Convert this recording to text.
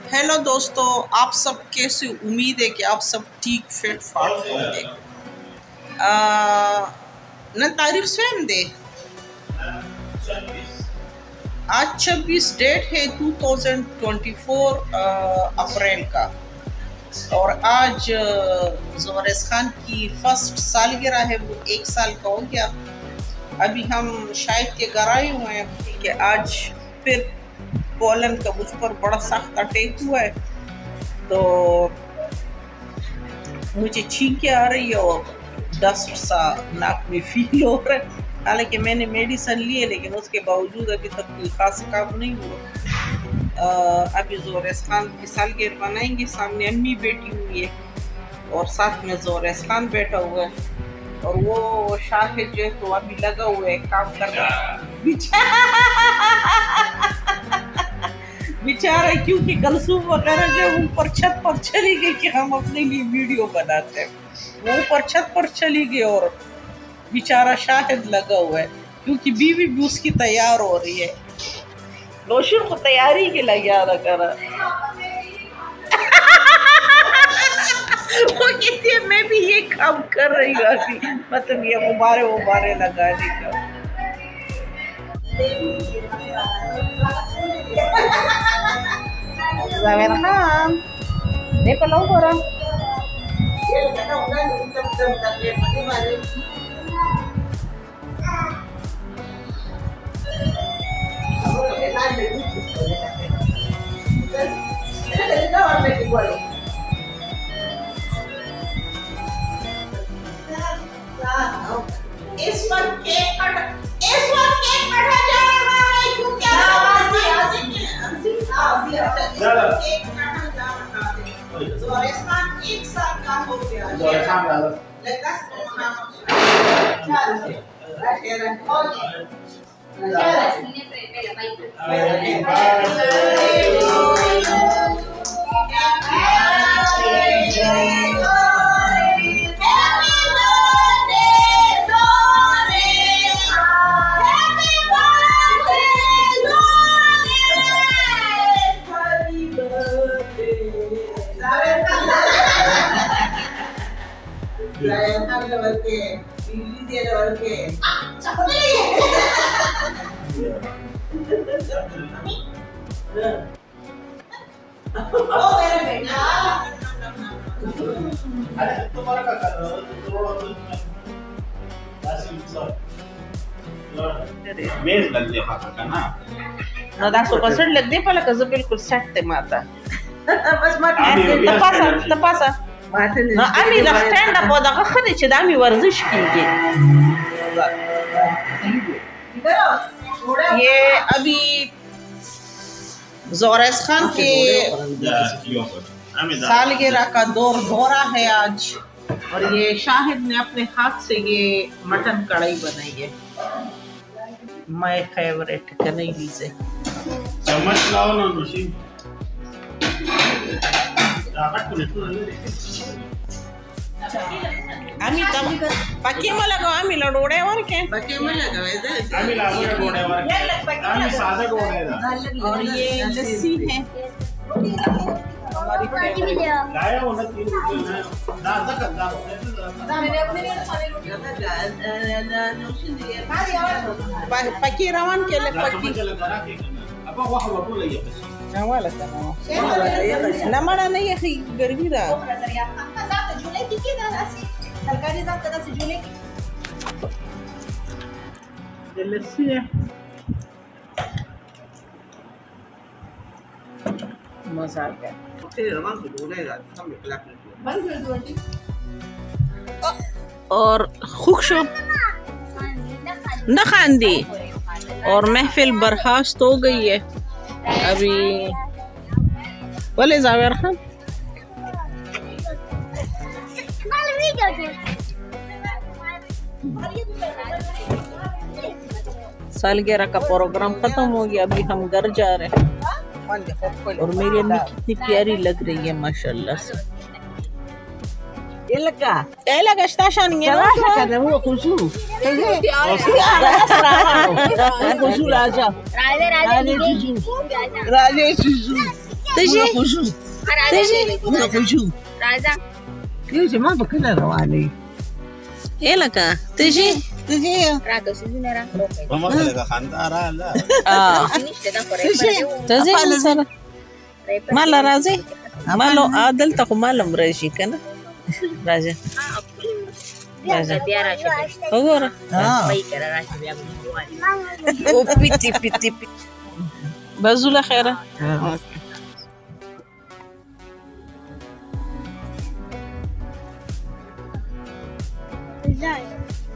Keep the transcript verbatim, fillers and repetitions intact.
Hello दोस्तों, आप सब कैसे? उम्मीद है कि आप सब ठीक फिट फाट होंगे। न तारीख स्वयं दे आज छब्बीस डेट है दो हज़ार चौबीस अप्रैल का, और आज ज़ोरेस खान की फर्स्ट सालगिरह है। वो एक साल का हो गया। अभी हम शायद के घर आए हुए हैं कि आज फिर पोलन का मुझ पर बड़ा सख्त अटैक हुआ है, तो मुझे छींकें आ रही है और डस्ट सा नाक में फील हो रहा है। हालांकि मैंने मेडिसिन ली है, लेकिन उसके बावजूद अभी तक कोई खास काम नहीं हुआ। अभी ज़ोरेस खान की सालगिरह बनाएंगे। सामने अम्मी बैठी हुई है और साथ में ज़ोरेस खान बैठा हुआ है, और वो शाहिद जो है तो अभी लगा हुआ है काम कर रहा बेचारा, क्योंकि कलसूम वगैरह जो ऊपर छत पर चली गई कि हम अपने लिए वीडियो बनाते हैं, वो ऊपर छत पर चली गई और बेचारा शाहिद लगा हुआ है, क्योंकि बीवी भी उसकी तैयार हो रही है। रोशन को तैयारी के लगे करा वो कहती है मैं भी ये काम कर रही हूँ, मतलब ये गुब्बारे गुब्बारे लगाने का। ज़ावेर खान देखो लो बोरा इस वक्त केक कट इस वक्त केक काटा जा रहा है, क्योंकि केक काटा जा रहा है। ज़ोरेस खान एक साल का हो गया। ज़ोरेस खान लगता है No da su pasar le de para casa बिल्कुल सेट ते माता बस मत तपासा तपासा ना आमी ला स्टैंड अप वदा खने چې د आमी ورزش کیږي। ये अभी ज़ोरेस खान के सालगिरह का दौर दौरा है आज, और ये शाहिद ने अपने हाथ से ये मटन कढ़ाई बनाई है, माय फेवरेट कनैली से। चम्मच लाओ ना नुशी आम्ही पक्की में लगाओ, आम्ही लडोड़े वर के पक्की में लगाओ, आम्ही लडोड़े वर आम्ही सादा डोड़े दा। और ये लस्सी है हमारी फेवरेट। लाया वो ना तीन रुपए ना दादा का दादा मैंने अपने लिए सारे रोटी पक्की रवान के लिए पक्की अब वो हवा तो लगी है नवाला का नमड़ा नहीं है गर्मी दा जुलेकी كده ناسي تركاري ذات ناسي जुलेकी اللسيه मजा आ गया। और खुशो न खांदी और महफिल बर्खास्त हो गई है अभी। बोले ज़ावेर खान सालगिरह का प्रोग्राम खत्म हो गया, अभी हम घर जा रहे हैं, और मेरी अम्मी कितनी प्यारी लग रही है माशाल्लाह से। ये लगा ये लगा स्टेशन ये ना क्या वो खुशू खुशू राजा राजे राजे राजे खुशू تجي خشوع تجي خشوع راځه كيف ما بكنا رواني ايه لك تجي تجي راکه سيزونه را Vamos a la cantara, la. اه تجي تجي سره مال راځي مالو عادل ته مالم راشي کنه راځه راځه بیا راشه وګوره اه وای کړه راشه بیا موږ او پیتی پیتی بزوله خیره آه. Zai.